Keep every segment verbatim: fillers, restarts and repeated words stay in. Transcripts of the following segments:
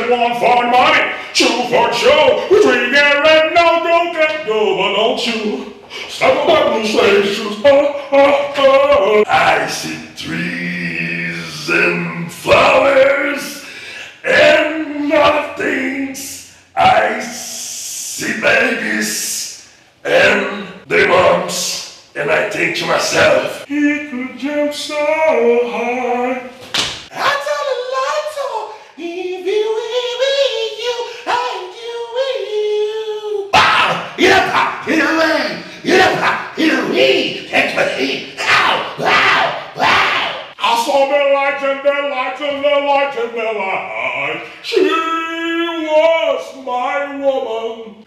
said one for money, two for show. We drink and red, no, don't get go, but don't you stop about blue suede shoes. Oh, oh, oh. I see trees and flowers and other things. I see babies and their moms, and I think to myself, he could jump so high. I tell the lights on, if you with you, I do with you. Wow! Get up high, get away, get up high, get away, catch my feet. Ow! Wow! Wow! I saw the lights and the lights and the lights and the lights. She was my woman.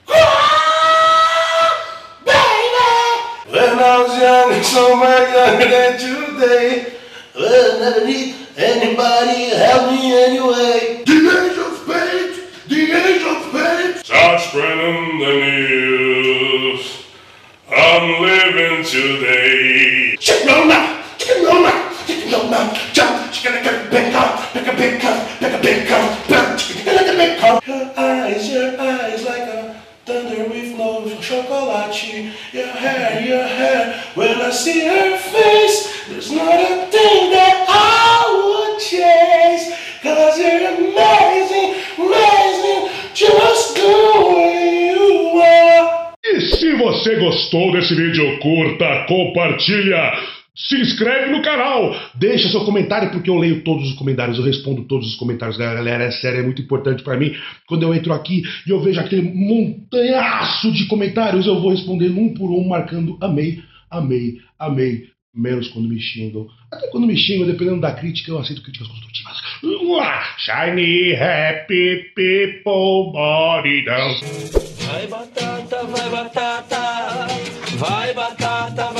Ah, baby! When I was young, so much younger than today, well, never need anybody help me anyway. The age of spades, the age of spades. Start spreading the news. I'm living today. Chicken no now, chicken no now, chicken no now. Jump, chicken like a big cup, like a big cup, like a big cup, chicken like a big cup. Your eyes, your eyes like a thunder with no chocolate. Your hair, your hair. When I see her face, there's not a thing that I would chase. Cause you're amazing, amazing, just the way you are. E se você gostou desse vídeo, curta, compartilha, se inscreve no canal, deixa seu comentário, porque eu leio todos os comentários, eu respondo todos os comentários da galera, é sério, é muito importante pra mim. Quando eu entro aqui e eu vejo aquele montanhaço de comentários, eu vou respondendo um por um, marcando amei, amei, amei, menos quando me xingam. Até quando me xingam, dependendo da crítica, eu aceito críticas construtivas. Shiny, happy people, body down. Vai batata, vai batata, vai batata, vai